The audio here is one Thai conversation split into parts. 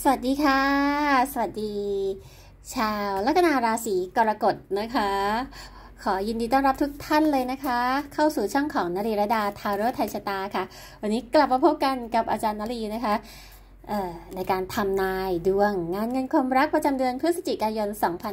วัสดีค่ะสวัสดีชาวลัคนาราศีกรกฎนะคะขอยินดีต้อนรับทุกท่านเลยนะคะเข้าสู่ช่องของนรีรดาทาโร่ไทยชะตาค่ะวันนี้กลับมาพบกันกับอาจารย์นรีนะคะในการทำนายดวงงานเงินความรักประจำเดือนพฤศจิกายน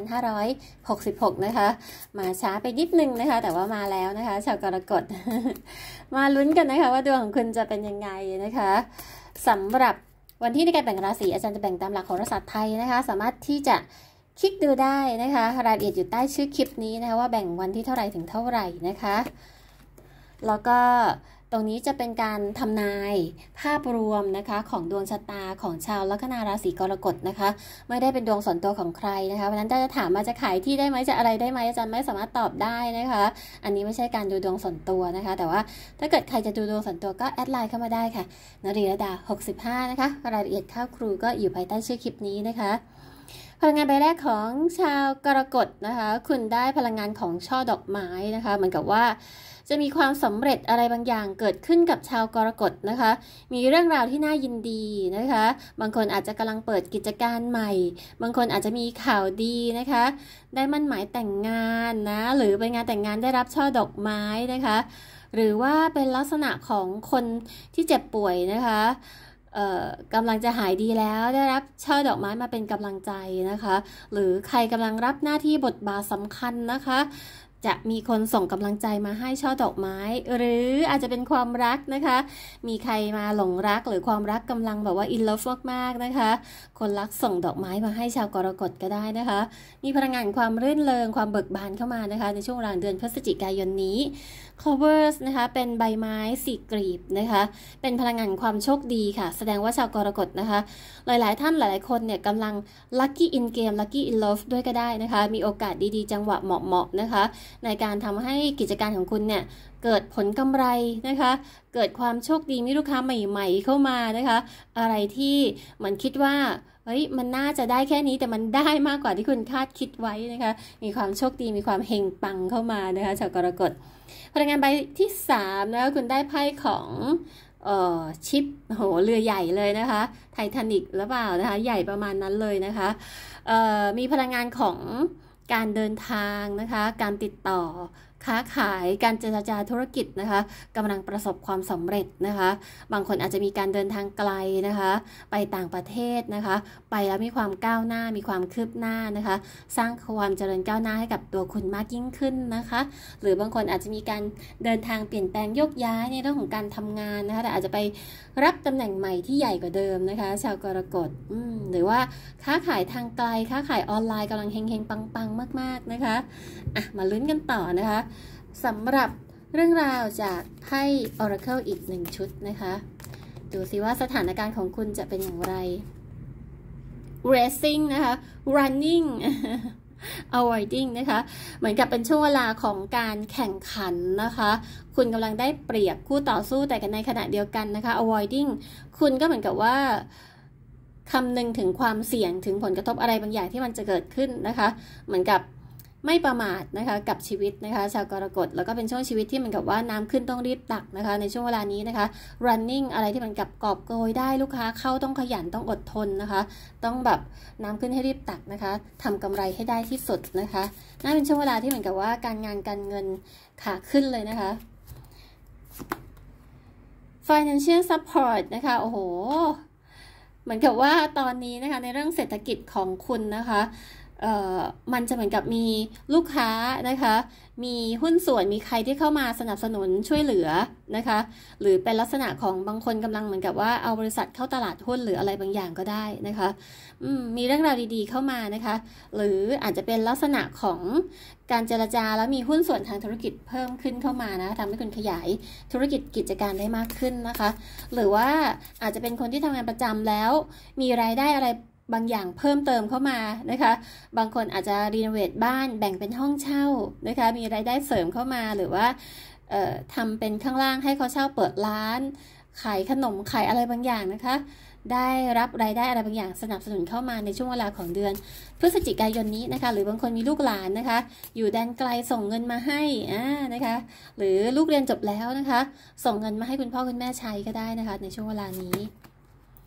2566 นะคะมาช้าไปนิดนึงนะคะแต่ว่ามาแล้วนะคะชาวกรกฎ มาลุ้นกันนะคะว่าดวงของคุณจะเป็นยังไงนะคะสำหรับวันที่ในการแบ่งราศีอาจารย์จะแบ่งตามหลักโหราศาสตร์ไทยนะคะสามารถที่จะคลิกดูได้นะคะรายละเอียดอยู่ใต้ชื่อคลิปนี้นะคะว่าแบ่งวันที่เท่าไหร่ถึงเท่าไหร่นะคะแล้วก็ตรงนี้จะเป็นการทำนายภาพรวมนะคะของดวงชะตาของชาวลัคนาราศีกรกฎนะคะไม่ได้เป็นดวงส่วนตัวของใครนะคะเพราะนั้นถ้าจะถามมาจะขายที่ได้ไหมจะอะไรได้ไหมอาจารย์ไม่สามารถตอบได้นะคะอันนี้ไม่ใช่การดูดวงส่วนตัวนะคะแต่ว่าถ้าเกิดใครจะดูดวงส่วนตัวก็แอดไลน์เข้ามาได้ค่ะนรีรดา65นะคะรายละเอียดข้าวครูก็อยู่ภายใต้ชื่อคลิปนี้นะคะพลังงานใบแรกของชาวกรกฎนะคะคุณได้พลังงานของช่อดอกไม้นะคะเหมือนกับว่าจะมีความสำเร็จอะไรบางอย่างเกิดขึ้นกับชาวกรกฎนะคะมีเรื่องราวที่น่ายินดีนะคะบางคนอาจจะกำลังเปิดกิจการใหม่บางคนอาจจะมีข่าวดีนะคะได้มั่นหมายแต่งงานนะหรือเป็นงานแต่งงานได้รับช่อดอกไม้นะคะหรือว่าเป็นลักษณะของคนที่เจ็บป่วยนะคะกำลังจะหายดีแล้วได้รับช่อดอกไม้มาเป็นกำลังใจนะคะหรือใครกำลังรับหน้าที่บทบาทสำคัญนะคะจะมีคนส่งกำลังใจมาให้ช่อดอกไม้หรืออาจจะเป็นความรักนะคะมีใครมาหลงรักหรือความรักกำลังแบบว่าอินเลิฟมากๆนะคะคนรักส่งดอกไม้มาให้ชาวกรกฎก็ได้นะคะมีพลังงานความรื่นเริงความเบิกบานเข้ามานะคะในช่วงกลางเดือนพฤศจิกายนนี้ Clovers นะคะเป็นใบไม้สี่กลีบนะคะเป็นพลังงานความโชคดีค่ะแสดงว่าชาวกรกฎนะคะหลายๆท่านหลายๆคนเนี่ยกำลัง lucky in game lucky in love ด้วยก็ได้นะคะมีโอกาสดีๆจังหวะเหมาะๆนะคะในการทำให้กิจการของคุณเนี่ยเกิดผลกำไรนะคะเกิดความโชคดีมีลูกค้าใหม่ๆเข้ามานะคะอะไรที่เหมือนคิดว่าเฮ้ยมันน่าจะได้แค่นี้แต่มันได้มากกว่าที่คุณคาดคิดไว้นะคะมีความโชคดีมีความเฮงปังเข้ามานะคะชาวกรกฎพลังงานใบที่3นะคะคุณได้ไพ่ของชิปโหเรือใหญ่เลยนะคะไททานิกหรือเปล่านะคะใหญ่ประมาณนั้นเลยนะคะมีพลังงานของการเดินทางนะคะการติดต่อค้าขายการเจรจาธุรกิจนะคะกำลังประสบความสำเร็จนะคะบางคนอาจจะมีการเดินทางไกลนะคะไปต่างประเทศนะคะไปแล้วมีความก้าวหน้ามีความคืบหน้านะคะสร้างความเจริญก้าวหน้าให้กับตัวคุณมากยิ่งขึ้นนะคะหรือบางคนอาจจะมีการเดินทางเปลี่ยนแปลงโยกย้ายในเรื่องของการทำงานนะคะแต่อาจจะไปรับตำแหน่งใหม่ที่ใหญ่กว่าเดิมนะคะชาวกรกฎหรือว่าค้าขายทางไกลค้าขายออนไลน์กำลังเฮงๆปังๆมากๆนะคะมาลุ้นกันต่อนะคะสำหรับเรื่องราวจากไพ่ Oracle อีก1ชุดนะคะดูสิว่าสถานการณ์ของคุณจะเป็นอย่างไร Racing นะคะ Running Avoiding นะคะเหมือนกับเป็นช่วงเวลาของการแข่งขันนะคะคุณกำลังได้เปรียบคู่ต่อสู้แต่กันในขณะเดียวกันนะคะ Avoiding คุณก็เหมือนกับว่าคำนึงถึงความเสี่ยงถึงผลกระทบอะไรบางอย่างที่มันจะเกิดขึ้นนะคะเหมือนกับไม่ประมาทนะคะกับชีวิตนะคะชาวกรกฎแล้วก็เป็นช่วงชีวิตที่เหมือนกับว่าน้ำขึ้นต้องรีบตักนะคะในช่วงเวลานี้นะคะ running อะไรที่มันกับกอบโกยได้ลูกค้าเข้าต้องขยันต้องอดทนนะคะต้องแบบน้ำขึ้นให้รีบตักนะคะทำกำไรให้ได้ที่สุดนะคะน่าเป็นช่วงเวลาที่เหมือนกับว่าการงานการเงินขาขึ้นเลยนะคะ financial support นะคะโอ้โหเหมือนกับว่าตอนนี้นะคะในเรื่องเศรษฐกิจของคุณนะคะมันจะเหมือนกับมีลูกค้านะคะมีหุ้นส่วนมีใครที่เข้ามาสนับสนุนช่วยเหลือนะคะหรือเป็นลักษณะของบางคนกำลังเหมือนกับว่าเอาบริษัทเข้าตลาดหุ้นหรืออะไรบางอย่างก็ได้นะคะมีเรื่องราวดีๆเข้ามานะคะหรืออาจจะเป็นลักษณะของการเจรจาแล้วมีหุ้นส่วนทางธุรกิจเพิ่มขึ้นเข้ามานะทำให้คุณขยายธุรกิจกิจการได้มากขึ้นนะคะหรือว่าอาจจะเป็นคนที่ทำงานประจำแล้วมีรายได้อะไรบางอย่างเพิ่มเติมเข้ามานะคะบางคนอาจจะรีโนเวทบ้านแบ่งเป็นห้องเช่านะคะมีรายได้เสริมเข้ามาหรือว่าทำเป็นข้างล่างให้เขาเช่าเปิดร้านขายขนมขายอะไรบางอย่างนะคะได้รับรายได้อะไรบางอย่างสนับสนุนเข้ามาในช่วงเวลาของเดือนพฤศจิกายนนี้นะคะหรือบางคนมีลูกหลานนะคะอยู่แดนไกลส่งเงินมาให้นะคะหรือลูกเรียนจบแล้วนะคะส่งเงินมาให้คุณพ่อคุณแม่ใช้ก็ได้นะคะในช่วงเวลานี้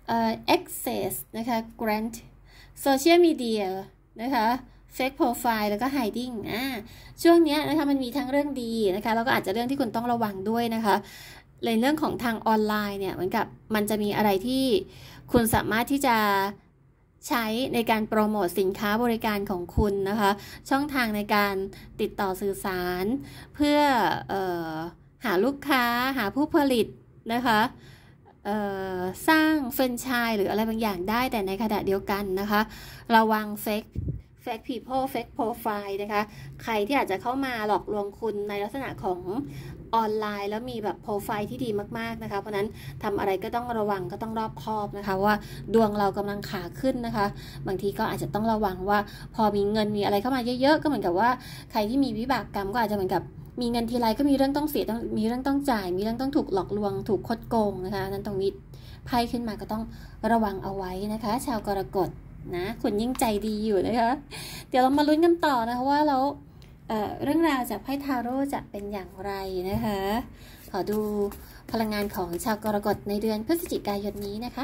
access นะคะ grant social media นะคะ fake profile แล้วก็ hiding ช่วงนี้นะคะมันมีทั้งเรื่องดีนะคะแล้วก็อาจจะเรื่องที่คุณต้องระวังด้วยนะคะในเรื่องของทางออนไลน์เนี่ยเหมือนกับมันจะมีอะไรที่คุณสามารถที่จะใช้ในการโปรโมทสินค้าบริการของคุณนะคะช่องทางในการติดต่อสื่อสารเพื่อหาลูกค้าหาผู้ผลิตนะคะสร้างแฟรนไชส์หรืออะไรบางอย่างได้แต่ในขณะเดียวกันนะคะระวังfake people fake profile นะคะใครที่อาจจะเข้ามาหลอกลวงคุณในลักษณะของออนไลน์แล้วมีแบบโปรไฟล์ที่ดีมากๆนะคะเพราะนั้นทำอะไรก็ต้องระวังก็ต้องรอบคอบนะคะว่าดวงเรากำลังขาขึ้นนะคะบางทีก็อาจจะต้องระวังว่าพอมีเงินมีอะไรเข้ามาเยอะๆก็เหมือนกับว่าใครที่มีวิบากกรรมก็อาจจะเหมือนกับมีเงินทีไรก็มีเรื่องต้องเสียต้องมีเรื่องต้องจ่ายมีเรื่องต้องถูกหลอกลวงถูกคดโกงนะคะนั้นตรงนี้ไพ่ขึ้นมาก็ต้องระวังเอาไว้นะคะชาวกรกฎนะคุณยิ่งใจดีอยู่นะคะเดี๋ยวเรามาลุ้นกันต่อนะคะว่าเราเรื่องราวจากไพ่ทาโร่จะเป็นอย่างไรนะคะขอดูพลังงานของชาวกรกฎในเดือนพฤศจิกายนนี้นะคะ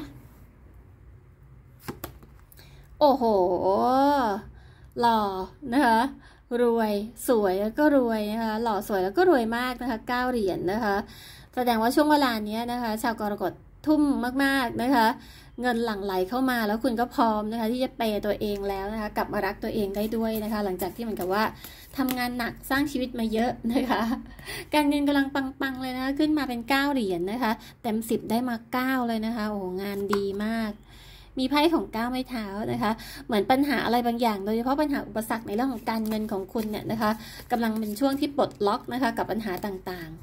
โอ้โหหล่อนะคะรวยสวยแล้วก็รวยนะคะหล่อสวยแล้วก็รวยมากนะคะ9เหรียญนะคะแสดงว่าช่วงเวลานี้นะคะชาวกรกฎทุ่มมากๆนะคะเงินหลั่งไหลเข้ามาแล้วคุณก็พร้อมนะคะที่จะเปย์ตัวเองแล้วนะคะกลับมารักตัวเองได้ด้วยนะคะหลังจากที่เหมือนกับว่าทำงานหนักสร้างชีวิตมาเยอะนะคะการเงินกำลังปังๆเลยนะคะขึ้นมาเป็น9เหรียญนะคะเต็ม10ได้มา9เลยนะคะโอ้โหงานดีมากมีไพ่ของ9ไม้เท้านะคะเหมือนปัญหาอะไรบางอย่างโดยเฉพาะปัญหาอุปสรรคในเรื่องของการเงินของคุณเนี่ยนะคะกำลังเป็นช่วงที่ปลดล็อกนะคะกับปัญหาต่างๆ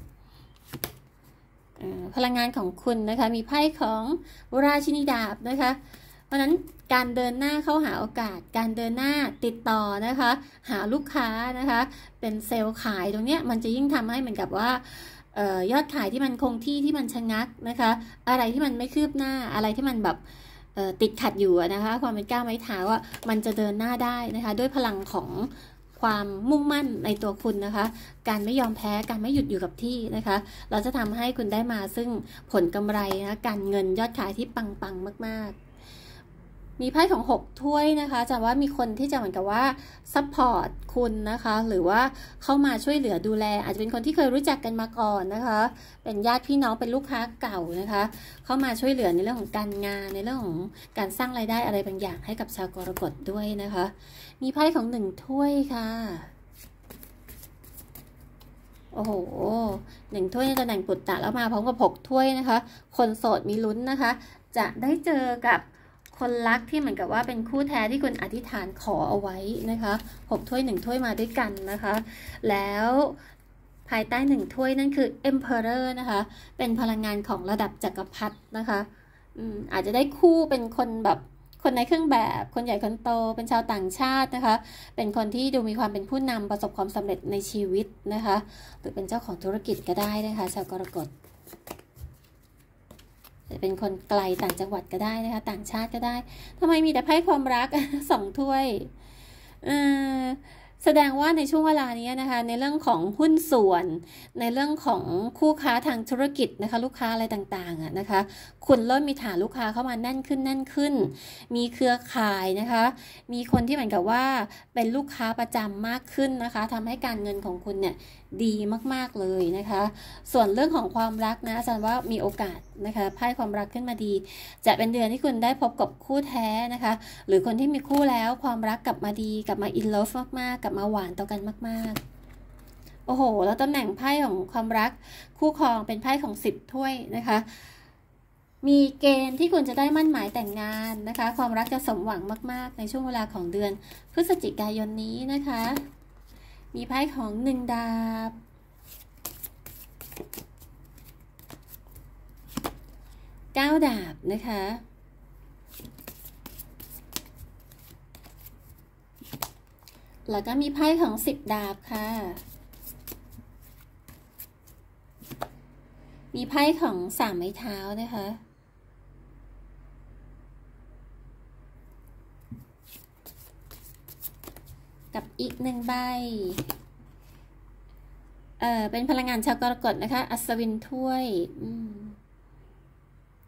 พลังงานของคุณนะคะมีไพ่ของราชินีดาบนะคะเพราะนั้นการเดินหน้าเข้าหาโอกาสการเดินหน้าติดต่อนะคะหาลูกค้านะคะเป็นเซลล์ขายตรงเนี้ยมันจะยิ่งทำให้เหมือนกับว่ายอดขายที่มันคงที่ที่มันชะงักนะคะอะไรที่มันไม่คืบหน้าอะไรที่มันแบบติดขัดอยู่นะคะความเป็นก้าวไม้เท้าว่ามันจะเดินหน้าได้นะคะด้วยพลังของความมุ่งมั่นในตัวคุณนะคะการไม่ยอมแพ้การไม่หยุดอยู่กับที่นะคะเราจะทำให้คุณได้มาซึ่งผลกำไรนะการเงินยอดขายที่ปังๆมากๆมีไพ่ของ6ถ้วยนะคะจะว่ามีคนที่จะเหมือนกับว่าซัพพอร์ตคุณนะคะหรือว่าเข้ามาช่วยเหลือดูแลอาจจะเป็นคนที่เคยรู้จักกันมาก่อนนะคะเป็นญาติพี่น้องเป็นลูกค้าเก่านะคะเข้ามาช่วยเหลือในเรื่องของการงานในเรื่องของการสร้างรายได้อะไรบางอย่างให้กับชาวกรกฎด้วยนะคะมีไพ่ของ1ถ้วยค่ะโอ้โห1ถ้วยในตำแหน่งปุตตะแล้วมาพร้อมกับ6ถ้วยนะคะคนโสดมีลุ้นนะคะจะได้เจอกับคนรักที่เหมือนกับว่าเป็นคู่แท้ที่คุณอธิษฐานขอเอาไว้นะคะ6ถ้วย1ถ้วยมาด้วยกันนะคะแล้วภายใต้1ถ้วยนั่นคือ Emperor นะคะเป็นพลังงานของระดับจักรพรรดินะคะอาจจะได้คู่เป็นคนแบบคนในเครื่องแบบคนใหญ่คนโตเป็นชาวต่างชาตินะคะเป็นคนที่ดูมีความเป็นผู้นำประสบความสำเร็จในชีวิตนะคะหรือเป็นเจ้าของธุรกิจก็ได้นะคะชาวกรกฎเป็นคนไกลต่างจังหวัดก็ได้นะคะต่างชาติก็ได้ทำไมมีแต่ไพ่ความรัก 2ถ้วยแสดงว่าในช่วงเวลานี้นะคะในเรื่องของหุ้นส่วนในเรื่องของคู่ค้าทางธุรกิจนะคะลูกค้าอะไรต่างๆนะคะคุณเริ่มมีฐานลูกค้าเข้ามาแน่นขึ้นมีเครือข่ายนะคะมีคนที่เหมือนกับว่าเป็นลูกค้าประจำมากขึ้นนะคะทำให้การเงินของคุณเนี่ยดีมากๆเลยนะคะส่วนเรื่องของความรักนะอาจารย์ว่ามีโอกาสนะคะไพ่ความรักขึ้นมาดีจะเป็นเดือนที่คุณได้พบกับคู่แท้นะคะหรือคนที่มีคู่แล้วความรักกลับมาดีกลับมาอินเลิฟมากๆกลับมาหวานต่อกันมากๆโอ้โหแล้วตำแหน่งไพ่ของความรักคู่ครองเป็นไพ่ของ10ถ้วยนะคะมีเกณฑ์ที่คุณจะได้มั่นหมายแต่งงานนะคะความรักจะสมหวังมากๆในช่วงเวลาของเดือนพฤศจิกายนนี้นะคะมีไพ่ของ1ดาบ9ดาบนะคะแล้วก็มีไพ่ของ10ดาบค่ะมีไพ่ของ3ไม้เท้านะคะกับอีก1ใบเป็นพลังงานชาวกรกฎนะคะอัศวินถ้วย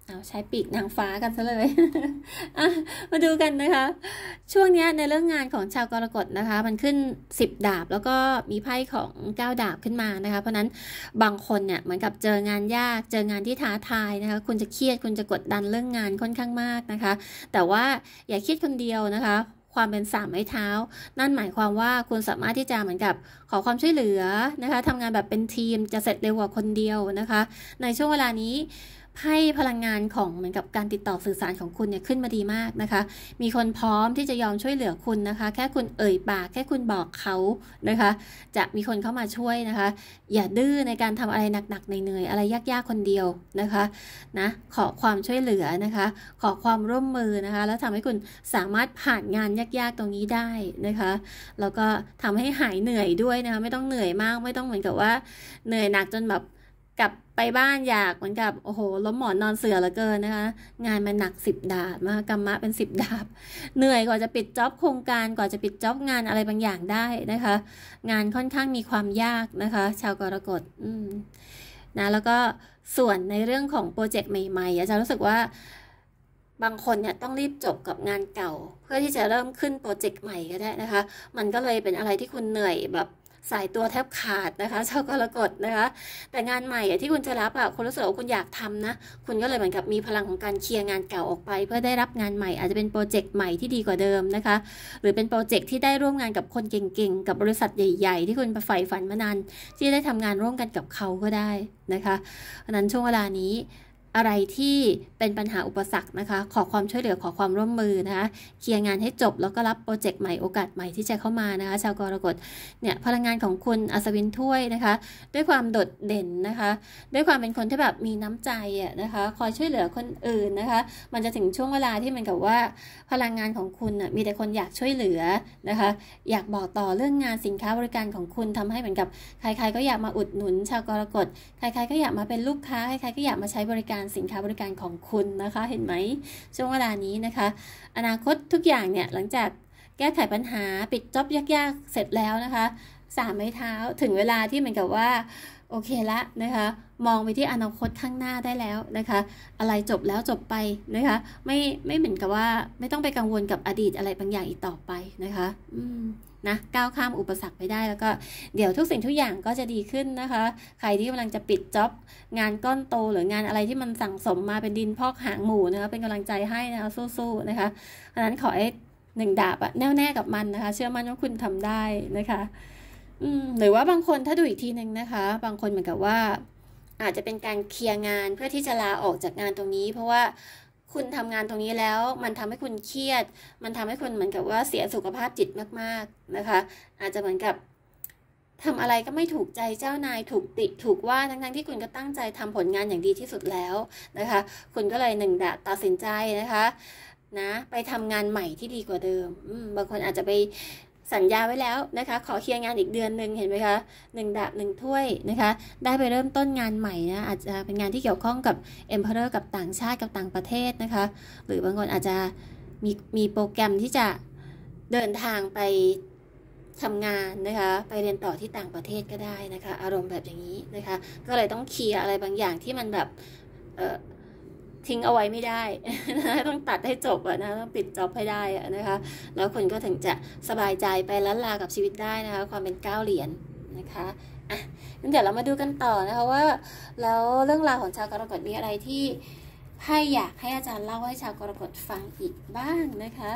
เอาใช้ปีกนางฟ้ากันซะเลยมาดูกันนะคะช่วงนี้ในเรื่องงานของชาวกรกฎนะคะมันขึ้น10 ดาบแล้วก็มีไพ่ของ9 ดาบขึ้นมานะคะเพราะนั้นบางคนเนี่ยเหมือนกับเจองานยากเจองานที่ท้าทายนะคะคุณจะเครียดคุณจะกดดันเรื่องงานค่อนข้างมากนะคะแต่ว่าอย่าคิดคนเดียวนะคะความเป็น3 ไม้เท้านั่นหมายความว่าคุณสามารถที่จะเหมือนกับขอความช่วยเหลือนะคะทำงานแบบเป็นทีมจะเสร็จเร็วกว่าคนเดียวนะคะในช่วงเวลานี้ไพ่พลังงานของเหมือนกับการติดต่อสื่อสารของคุณเนี่ยขึ้นมาดีมากนะคะมีคนพร้อมที่จะยอมช่วยเหลือคุณนะคะแค่คุณเอ่ยปากแค่คุณบอกเขานะคะจะมีคนเข้ามาช่วยนะคะอย่าดื้อในการทำอะไรหนักๆเหนื่อยๆอะไรยากๆคนเดียวนะคะนะขอความช่วยเหลือนะคะขอความร่วมมือนะคะแล้วทำให้คุณสามารถผ่านงานยากๆตรงนี้ได้นะคะแล้วก็ทำให้หายเหนื่อยด้วยนะคะไม่ต้องเหนื่อยมากไม่ต้องเหมือนกับว่าเหนื่อยหนักจนแบบกลับไปบ้านอยากเหมือนกับโอ้โหล้มหมอนนอนเสือเหลือเกินนะคะงานมันหนัก10 ดาบมากรรมะเป็น10 ดาบเหนื่อยกว่าจะปิดจ็อบโครงการกว่าจะปิดจ็อบงานอะไรบางอย่างได้นะคะงานค่อนข้างมีความยากนะคะชาวกรกฎนะแล้วก็ส่วนในเรื่องของโปรเจกต์ใหม่ๆอาจารย์รู้สึกว่าบางคนเนี่ยต้องรีบจบกับงานเก่าเพื่อที่จะเริ่มขึ้นโปรเจกต์ใหม่ก็ได้นะคะมันก็เลยเป็นอะไรที่คุณเหนื่อยแบบสายตัวแทบขาดนะคะชาวกรกฎนะคะแต่งานใหม่ที่คุณจะรับคุณรู้สึกว่าคุณอยากทำนะคุณก็เลยเหมือนกับมีพลังของการเคลียร์งานเก่าออกไปเพื่อได้รับงานใหม่อาจจะเป็นโปรเจกต์ใหม่ที่ดีกว่าเดิมนะคะหรือเป็นโปรเจกต์ที่ได้ร่วมงานกับคนเก่งๆกับบริษัทใหญ่ๆที่คุณใฝ่ฝันมานานที่ได้ทำงานร่วมกันกับเขาก็ได้นะคะเพราะนั้นช่วงเวลานี้อะไรที่เป็นปัญหาอุปสรรคนะคะขอความช่วยเหลือขอความร่วมมือนะคะเคลียร์งานให้จบแล้วก็รับโปรเจกต์ใหม่โอกาสใหม่ที่จะเข้ามานะคะชาวกรกฎเนี่ยพลังงานของคุณอัศวินถ้วยนะคะด้วยความโดดเด่นนะคะด้วยความเป็นคนที่แบบมีน้ำใจนะคะคอยช่วยเหลือคนอื่นนะคะมันจะถึงช่วงเวลาที่มันกับว่าพลังงานของคุณมีแต่คนอยากช่วยเหลือนะคะอยากบอกต่อเรื่องงานสินค้าบริการของคุณทำให้เหมือนกับใครๆก็อยากมาอุดหนุนชาวกรกฎใครๆก็อยากมาเป็นลูกค้าใครๆก็อยากมาใช้บริการสินค้าบริการของคุณนะคะเห็นไหมช่วงเวลานี้นะคะอนาคตทุกอย่างเนี่ยหลังจากแก้ไขปัญหาปิดจ็อบยากๆเสร็จแล้วนะคะ3 ไม้เท้าถึงเวลาที่เหมือนกับว่าโอเคละนะคะมองไปที่อนาคตข้างหน้าได้แล้วนะคะอะไรจบแล้วจบไปนะคะไม่เหมือนกับว่าไม่ต้องไปกังวลกับอดีตอะไรบางอย่างอีกต่อไปนะคะนะก้าวข้ามอุปสรรคไปได้แล้วก็เดี๋ยวทุกสิ่งทุกอย่างก็จะดีขึ้นนะคะใครที่กำลังจะปิดจ็อบงานก้อนโตหรืองานอะไรที่มันสั่งสมมาเป็นดินพอกหางหมูนะคะเป็นกำลังใจให้นะคะสู้ๆนะคะเพราะฉะนั้นขอให้1 ดาบแน่วแน่กับมันนะคะเชื่อมั่นว่าคุณทำได้นะคะหรือว่าบางคนถ้าดูอีกทีนึงนะคะบางคนเหมือนกับว่าอาจจะเป็นการเคลียร์งานเพื่อที่จะลาออกจากงานตรงนี้เพราะว่าคุณทำงานตรงนี้แล้วมันทำให้คุณเครียดมันทำให้คุณเหมือนกับว่าเสียสุขภาพจิตมากๆนะคะอาจจะเหมือนกับทำอะไรก็ไม่ถูกใจเจ้านายถูกติถูกว่าทั้งที่คุณก็ตั้งใจทำผลงานอย่างดีที่สุดแล้วนะคะคุณก็เลย1 ดาบตัดสินใจนะคะนะไปทำงานใหม่ที่ดีกว่าเดิมบางคนอาจจะไปสัญญาไว้แล้วนะคะขอเคลียร์งานอีกเดือนนึงเห็นไหมคะ1 ดาบ 1 ถ้วยนะคะได้ไปเริ่มต้นงานใหม่นะอาจจะเป็นงานที่เกี่ยวข้องกับ Emperor กับต่างชาติกับต่างประเทศนะคะหรือบางคนอาจจะมีโปรแกรมที่จะเดินทางไปทำงานนะคะไปเรียนต่อที่ต่างประเทศก็ได้นะคะอารมณ์แบบอย่างนี้นะคะก็เลยต้องเคลียร์อะไรบางอย่างที่มันแบบทิ้งเอาไว้ไม่ได้ต้องตัดให้จบนะต้องปิดจ็อบให้ได้นะคะแล้วคุณก็ถึงจะสบายใจไปล้านลากับชีวิตได้นะคะความเป็น9 เหรียญนะคะงั้นเดี๋ยวเรามาดูกันต่อนะคะว่าแล้วเรื่องราวของชาวกรกฎมีอะไรที่ไพ่อยากให้อาจารย์เล่าให้ชาวกรกฎฟังอีกบ้างนะคะ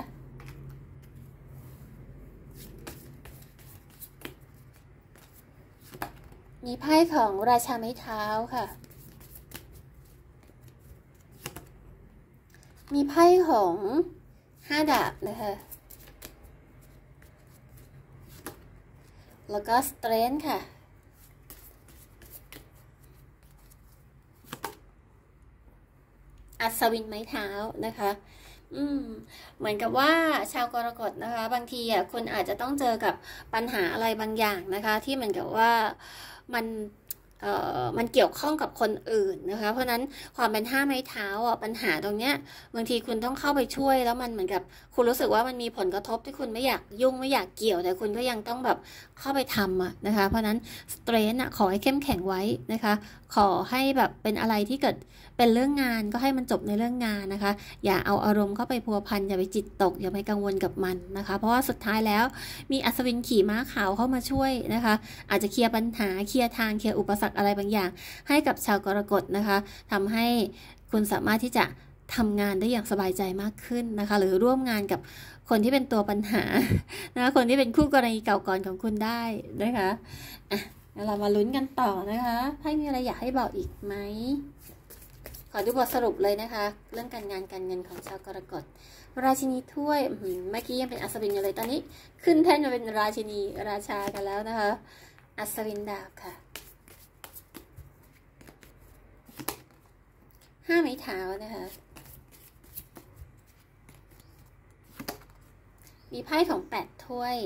มีไพ่ของราชาไม้เท้าค่ะมีไพ่ของ5 ดาบนะคะแล้วก็สเตรนท์ค่ะอัศวินไม้เท้านะคะเหมือนกับว่าชาวกรกฎนะคะบางทีคุณอาจจะต้องเจอกับปัญหาอะไรบางอย่างนะคะที่เหมือนกับว่ามันเกี่ยวข้องกับคนอื่นนะคะเพราะนั้นความเป็น5 ไม้เท้าปัญหาตรงเนี้ยบางทีคุณต้องเข้าไปช่วยแล้วมันเหมือนกับคุณรู้สึกว่ามันมีผลกระทบที่คุณไม่อยากยุ่งไม่อยากเกี่ยวแต่คุณก็ยังต้องแบบเข้าไปทำนะคะเพราะนั้นสเตรนท์ขอให้เข้มแข็งไว้นะคะขอให้แบบเป็นอะไรที่เกิดเป็นเรื่องงานก็ให้มันจบในเรื่องงานนะคะอย่าเอาอารมณ์เข้าไปพัวพันอย่าไปจิตตกอย่าไปกังวลกับมันนะคะเพราะว่าสุดท้ายแล้วมีอัศวินขี่ม้าขาวเข้ามาช่วยนะคะอาจจะเคลียร์ปัญหาเคลียร์ทางเคลียร์อุปสรรคอะไรบางอย่างให้กับชาวกรกฎนะคะทำให้คุณสามารถที่จะทำงานได้อย่างสบายใจมากขึ้นนะคะหรือร่วมงานกับคนที่เป็นตัวปัญหานะคะคนที่เป็นคู่กรณีเก่าก่อนของคุณได้นะคะเรามาลุ้นกันต่อนะคะไพ่มีอะไรอยากให้บอกอีกไหมขอดูบทสรุปเลยนะคะเรื่องการงานการเงินของชาวกรกฎราชินีถ้วยเมื่อกี้ยังเป็นอัศวินอยู่เลยตอนนี้ขึ้นแท่นมาเป็นราชินีราชากันแล้วนะคะอัศวินดาบค่ะ5 ไม้เท้านะคะมีไพ่ของ8 ถ้วย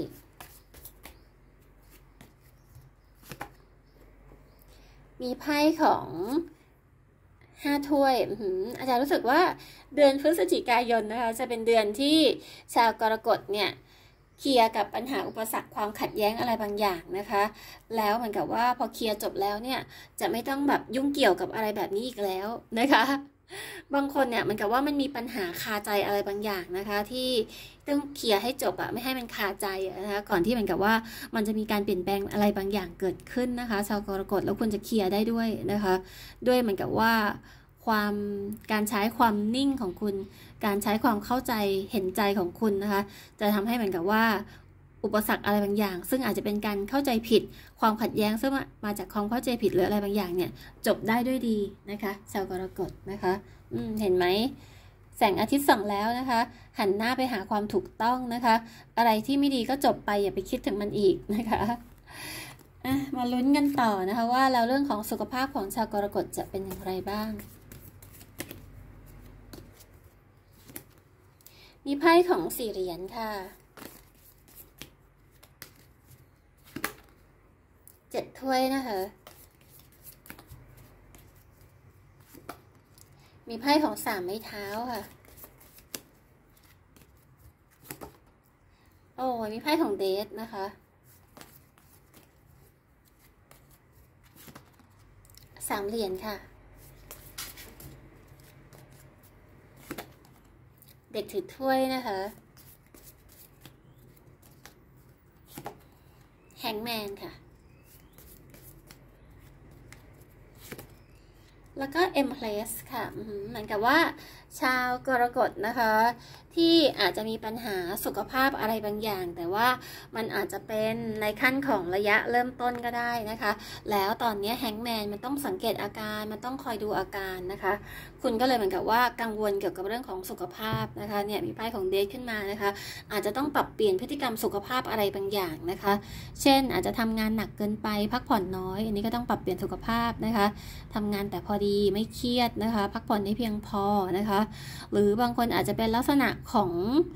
มีไพ่ของ5 ถ้วยอาจารย์รู้สึกว่าเดือนพฤศจิกายนนะคะจะเป็นเดือนที่ชาวกรกฎเนี่ยเคลียร์กับปัญหาอุปสรรคความขัดแย้งอะไรบางอย่างนะคะแล้วเหมือนกับว่าพอเคลียร์จบแล้วเนี่ยจะไม่ต้องแบบยุ่งเกี่ยวกับอะไรแบบนี้อีกแล้วนะคะบางคนเนี่ยเหมือนกับว่ามันมีปัญหาคาใจอะไรบางอย่างนะคะที่ต้องเคลียร์ให้จบไม่ให้มันคาใจนะคะก่อนที่เหมือนกับว่ามันจะมีการเปลี่ยนแปลงอะไรบางอย่างเกิดขึ้นนะคะชาวกรกฎแล้วคุณจะเคลียร์ได้ด้วยนะคะด้วยเหมือนกับว่าการใช้ความนิ่งของคุณการใช้ความเข้าใจเห็นใจของคุณนะคะจะทำให้เหมือนกับว่าอุปสรรคอะไรบางอย่างซึ่งอาจจะเป็นการเข้าใจผิดความขัดแย้งซึ่งมาจากความเข้าใจผิดหรืออะไรบางอย่างเนี่ยจบได้ด้วยดีนะคะชาวกรกฎนะคะเห็นไหมแสงอาทิตย์ส่องแล้วนะคะหันหน้าไปหาความถูกต้องนะคะอะไรที่ไม่ดีก็จบไปอย่าไปคิดถึงมันอีกนะคะมาลุ้นกันต่อนะคะว่าแล้วเรื่องของสุขภาพของชาวกรกฎจะเป็นอย่างไรบ้างมีไพ่ของ4 เหรียญค่ะ7 ถ้วยนะคะมีไพ่ของ3 ไม้เท้าค่ะโอ้มีไพ่ของเดทนะคะ3 เหรียญค่ะเด็กถือถ้วยนะคะแฮงแมนค่ะแล้วก็ Empress ค่ะเหมือนกับว่าชาวกรกฎนะคะที่อาจจะมีปัญหาสุขภาพอะไรบางอย่างแต่ว่ามันอาจจะเป็นในขั้นของระยะเริ่มต้นก็ได้นะคะแล้วตอนนี้แฮงแมนมันต้องสังเกตอาการมันต้องคอยดูอาการนะคะคุณก็เลยเหมือนกับว่ากังวลเกี่ยวกับเรื่องของสุขภาพนะคะเนี่ยมีไพ่ของเดทขึ้นมานะคะอาจจะต้องปรับเปลี่ยนพฤติกรรมสุขภาพอะไรบางอย่างนะคะเช่นอาจจะทำงานหนักเกินไปพักผ่อนน้อยอันนี้ก็ต้องปรับเปลี่ยนสุขภาพนะคะทำงานแต่พอดีไม่เครียดนะคะพักผ่อนให้เพียงพอนะคะหรือบางคนอาจจะเป็นลักษณะของ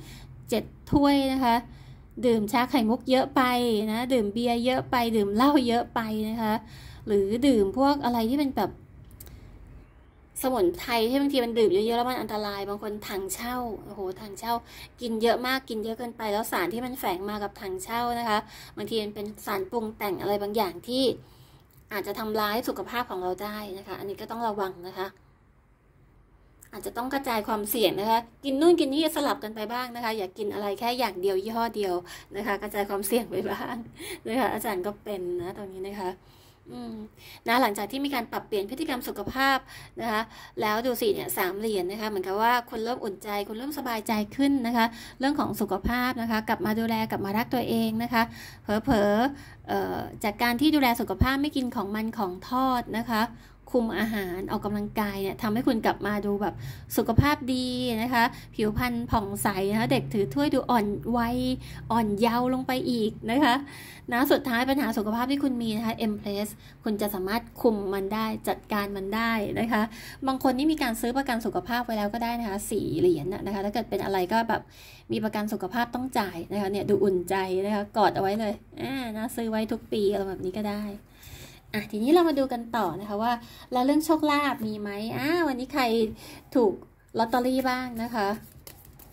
7 ถ้วยนะคะดื่มชาไข่มุกเยอะไปนะดื่มเบียร์เยอะไปดื่มเหล้าเยอะไปนะคะหรือดื่มพวกอะไรที่เป็นแบบสมุนไพรที่บางทีมันดื่มเยอะๆแล้วมันอันตรายบางคนถังเช่าโอ้โหถังเช่ากินเยอะมากกินเยอะเกินไปแล้วสารที่มันแฝงมากับถังเช่านะคะบางทีมันเป็นสารปรุงแต่งอะไรบางอย่างที่อาจจะทำร้ายสุขภาพของเราได้นะคะอันนี้ก็ต้องระวังนะคะอาจจะต้องกระจายความเสี่ยงนะคะกินนู่นกินนี่สลับกันไปบ้างนะคะอย่ากินอะไรแค่อย่างเดียวยี่ห้อเดียวนะคะกระจายความเสี่ยงไปบ้างนะคะอาจารย์ก็เป็นนะตรงนี้นะคะนะหลังจากที่มีการปรับเปลี่ยนพฤติกรรมสุขภาพนะคะแล้วดูสิเนี่ย3 เหรียญนะคะเหมือนกับว่าคุณเริ่มอุ่นใจคุณเริ่มสบายใจขึ้นนะคะเรื่องของสุขภาพนะคะกลับมาดูแลกลับมารักตัวเองนะคะเผลอจากการที่ดูแลสุขภาพไม่กินของมันของทอดนะคะคุมอาหารออกกำลังกายเนี่ยทำให้คุณกลับมาดูแบบสุขภาพดีนะคะผิวพรรณผ่องใสนะคะเด็กถือถ้วยดูอ่อนวัยอ่อนเยาว์ลงไปอีกนะคะนะสุดท้ายปัญหาสุขภาพที่คุณมีนะคะ Empress คุณจะสามารถคุมมันได้จัดการมันได้นะคะบางคนนี่มีการซื้อประกันสุขภาพไว้แล้วก็ได้นะคะ4 เหรียญนะคะถ้าเกิดเป็นอะไรก็แบบมีประกันสุขภาพต้องจ่ายนะคะเนี่ยดูอุ่นใจนะคะกอดเอาไว้เลยนะซื้อไว้ทุกปีอะไรแบบนี้ก็ได้ทีนี้เรามาดูกันต่อนะคะว่าแล้วเรื่องโชคลาภมีไหมวันนี้ใครถูกลอตเตอรี่บ้างนะคะ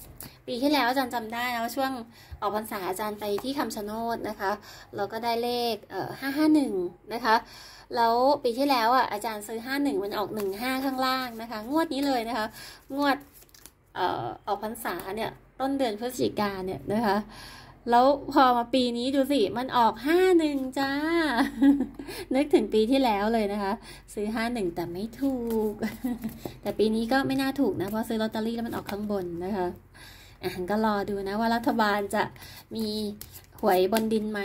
ปีที่แล้วอาจารย์จำได้นะว่าช่วงออกพรรษาอาจารย์ไปที่คำชะโนดนะคะเราก็ได้เลข551นะคะแล้วปีที่แล้วอาจารย์ซื้อ51มันออก15ข้างล่างนะคะงวดนี้เลยนะคะงวดออกพรรษาเนี่ยต้นเดือนพฤศจิกาเนี่ยนะคะแล้วพอมาปีนี้ดูสิมันออก51จ้า นึกถึงปีที่แล้วเลยนะคะซื้อ51แต่ไม่ถูก แต่ปีนี้ก็ไม่น่าถูกนะเพราะซื้อลอตเตอรี่แล้วมันออกข้างบนนะคะก็รอดูนะว่ารัฐบาลจะมีหวยบนดินไหม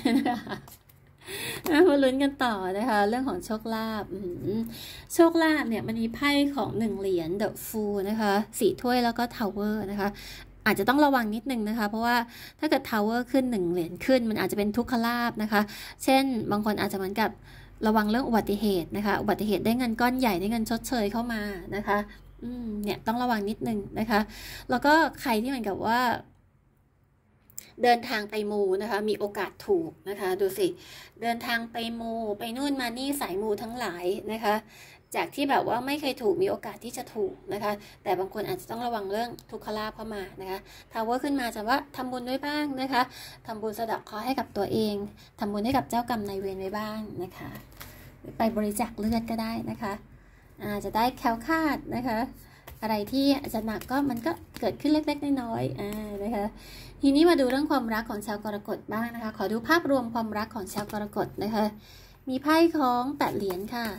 มาลุ้นกันต่อนะคะเรื่องของโชคลาภโชคลาภเนี่ยมันมีไพ่ของ1เหรียญ The Fool นะคะ4ถ้วยแล้วก็ Tower นะคะอาจจะต้องระวังนิดนึงนะคะเพราะว่าถ้าเกิด Tower ขึ้น1เหรียญขึ้นมันอาจจะเป็นทุกขลาภนะคะเช่นบางคนอาจจะเหมือนกับระวังเรื่องอุบัติเหตุนะคะอุบัติเหตุได้เงินก้อนใหญ่ได้เงินชดเชยเข้ามานะคะเนี่ยต้องระวังนิดนึงนะคะแล้วก็ใครที่เหมือนกับว่าเดินทางไปมูนะคะมีโอกาสถูกนะคะดูสิเดินทางไปมูไปนู่นมานี่สายมูทั้งหลายนะคะจากที่แบบว่าไม่เคยถูกมีโอกาสที่จะถูกนะคะแต่บางคนอาจจะต้องระวังเรื่องทุกขลาภเข้ามานะคะทาวเวอร์ขึ้นมาจะว่าทำบุญด้วยบ้างนะคะทำบุญสะเดาะเคราะห์ให้กับตัวเองทำบุญให้กับเจ้ากรรมนายเวรไว้บ้างนะคะไปบริจาคเลือดก็ได้นะคะจะได้แคล้วคลาดนะคะอะไรที่อาจจะหนักก็มันก็เกิดขึ้นเล็กๆน้อยๆนะคะทีนี้มาดูเรื่องความรักของชาวกรกฎบ้างนะคะขอดูภาพรวมความรักของชาวกรกฎนะคะมีไพ่ของ8เหรียญค่ะ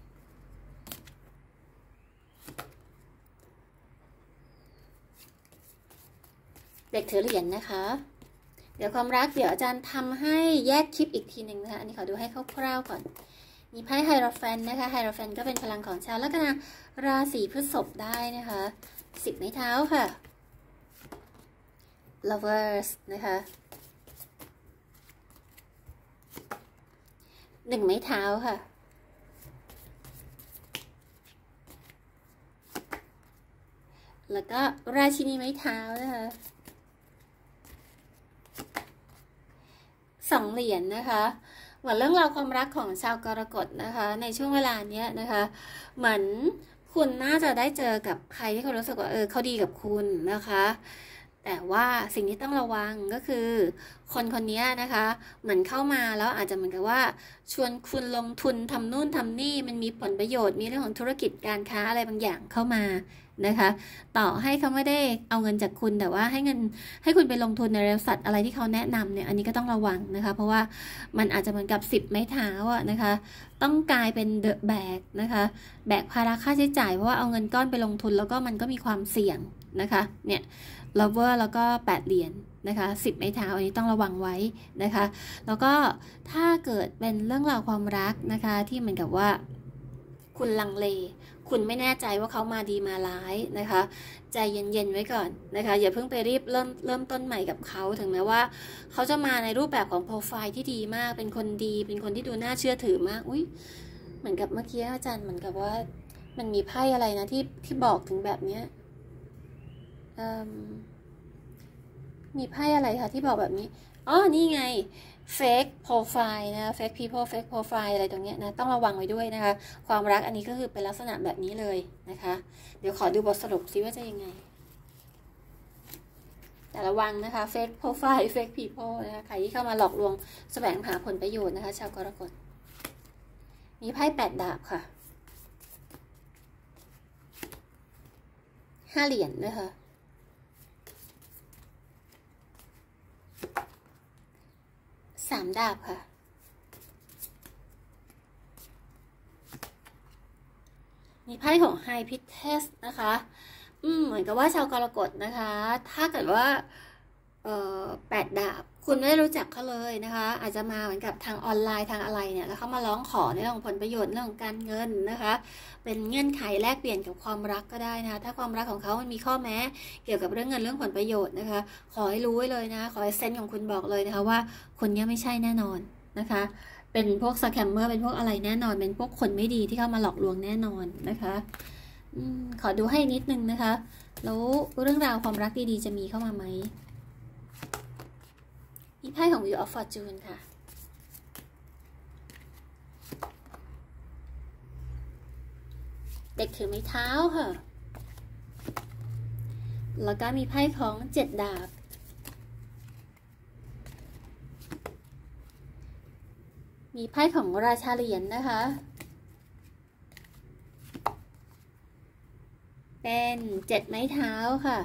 เด็กถือเหรียญนะคะเดี๋ยวความรักเดี๋ยวอาจารย์ทำให้แยกคลิปอีกทีหนึ่งนะคะอันนี้ขอดูให้คร่าวๆก่อนมีไพ่ไฮโรแฟนนะคะไฮโรแฟนก็เป็นพลังของชาวลัคนาราศีพฤษภได้นะคะ10ไม้เท้าค่ะ lovers นะคะ1ไม้เท้าค่ะแล้วก็ราชินีไม้เท้านะคะ2เหรียญนะคะเหมือนเรื่องราวความรักของชาวกรกฎนะคะในช่วงเวลานี้นะคะเหมือนคุณน่าจะได้เจอกับใครที่เขารู้สึกว่าเขาดีกับคุณนะคะแต่ว่าสิ่งที่ต้องระวังก็คือคนคนนี้นะคะเหมือนเข้ามาแล้วอาจจะเหมือนกับว่าชวนคุณลงทุนทำนู่นทำนี่มันมีผลประโยชน์มีเรื่องของธุรกิจการค้าอะไรบางอย่างเข้ามานะคะต่อให้เขาไม่ได้เอาเงินจากคุณแต่ว่าให้คุณไปลงทุนในบริษัทอะไรที่เขาแนะนำเนี่ยอันนี้ก็ต้องระวังนะคะเพราะว่ามันอาจจะเหมือนกับ10ไม้เท้านะคะต้องกลายเป็นเดอะแบกนะคะแบกภาระค่าใช้จ่ายเพราะว่าเอาเงินก้อนไปลงทุนแล้วก็มันก็มีความเสี่ยงนะคะเนี่ยlover แล้วก็8เหรียญนะคะ10ไม้เท้าอันนี้ต้องระวังไว้นะคะแล้วก็ถ้าเกิดเป็นเรื่องราวความรักนะคะที่เหมือนกับว่าคุณลังเลคุณไม่แน่ใจว่าเขามาดีมาร้ายนะคะใจเย็นๆไว้ก่อนนะคะอย่าเพิ่งไปรีบเริ่มต้นใหม่กับเขาถึงแม้ว่าเขาจะมาในรูปแบบของโปรไฟล์ที่ดีมากเป็นคนดีเป็นคนที่ดูน่าเชื่อถือมากอุ๊ยเหมือนกับเมื่อกี้อาจารย์เหมือนกับว่ามันมีไพ่อะไรนะที่บอกถึงแบบเนี้ยมีไพ่อะไรคะที่บอกแบบนี้นี่ไง fake profile นะ fake people fake profile อะไรตรงเนี้ยนะต้องระวังไว้ด้วยนะคะความรักอันนี้ก็คือเป็นลักษณะแบบนี้เลยนะคะเดี๋ยวขอดูบทสรุปซิว่าจะยังไงแต่ระวังนะคะ fake profile fake people นะคะใครที่เข้ามาหลอกลวงแสวงหาผลประโยชน์นะคะชาวกรกฎมีไพ่8ดาบค่ะ5เหรียญนะคะ3ดาบค่ะมีไพ่ของไฮพิเทสนะคะเหมือนกับว่าชาวกรกฎนะคะถ้าเกิดว่า8ดาบคุณไม่ได้รู้จักเขาเลยนะคะอาจจะมาเหมือนกับทางออนไลน์ทางอะไรเนี่ยแล้วเขามาร้องขอในเรื่องของผลประโยชน์เรื่องของการเงินนะคะเป็นเงื่อนไขแลกเปลี่ยนกับความรักก็ได้นะคะถ้าความรักของเขามันมีข้อแม้เกี่ยวกับเรื่องเงินเรื่องผลประโยชน์นะคะขอให้รู้ไว้เลยนะขอให้เซนส์ของคุณบอกเลยนะคะว่าคนนี้ไม่ใช่แน่นอนนะคะเป็นพวกสแคมเมอร์เป็นพวกอะไรแน่นอนเป็นพวกคนไม่ดีที่เข้ามาหลอกลวงแน่นอนนะคะขอดูให้นิดนึงนะคะแล้วเรื่องราวความรักดีๆจะมีเข้ามาไหมมีไพ่ของ Wheel of Fortune ค่ะเด็กถือไม้เท้าค่ะแล้วก็มีไพ่ของ7 ดาบมีไพ่ของราชาเหรียญนะคะเป็น7 ไม้เท้าค่ะ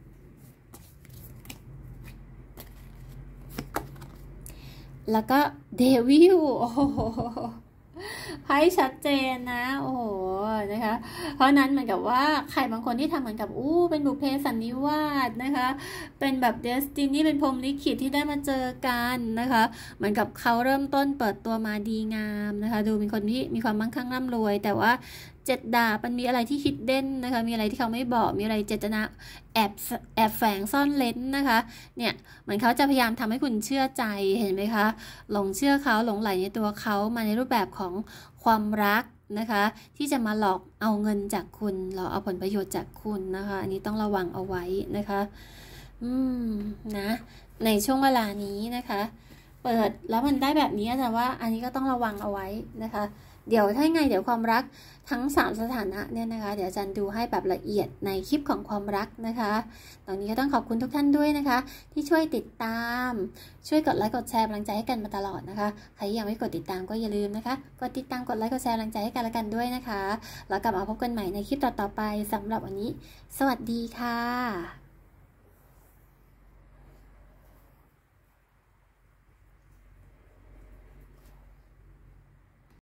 แล้วก็เดวิลโอ้โหไพ่ชัดเจนนะโอ้โหนะคะเพราะนั้นเหมือนกับว่าใครบางคนที่ทำเหมือนกับเป็นบุพเพสันนิวาสนะคะเป็นแบบเดสตินีเป็นพรหมลิขิตที่ได้มาเจอกันนะคะเหมือนกับเขาเริ่มต้นเปิดตัวมาดีงามนะคะดูเป็นคนที่มีความมั่งคั่งร่ำรวยแต่ว่า7 ดาบมันมีอะไรที่ฮิดเด้นนะคะมีอะไรที่เขาไม่บอกมีอะไรเจตนาแอบแฝงซ่อนเร้นนะคะเนี่ยเหมือนเขาจะพยายามทำให้คุณเชื่อใจเห็นไหมคะหลงเชื่อเขาหลงไหลในตัวเขามาในรูปแบบของความรักนะคะที่จะมาหลอกเอาเงินจากคุณหลอกเอาผลประโยชน์จากคุณนะคะอันนี้ต้องระวังเอาไว้นะคะนะในช่วงเวลานี้นะคะเปิดแล้วมันได้แบบนี้แต่ว่าอันนี้ก็ต้องระวังเอาไว้นะคะเดี๋ยวถ้าไงเดี๋ยวความรักทั้ง3สถานะเนี่ยนะคะเดี๋ยวอาจารย์ดูให้แบบละเอียดในคลิปของความรักนะคะตอนนี้ก็ต้องขอบคุณทุกท่านด้วยนะคะที่ช่วยติดตามช่วยกดไลค์กดแชร์กำลังใจให้กันมาตลอดนะคะใครยังไม่กดติดตามก็อย่าลืมนะคะกดติดตามกดไลค์กดแชร์กำลังใจให้กันและกันด้วยนะคะแล้วกลับมาพบกันใหม่ในคลิปต่อๆไปสำหรับวันนี้สวัสดีค่ะ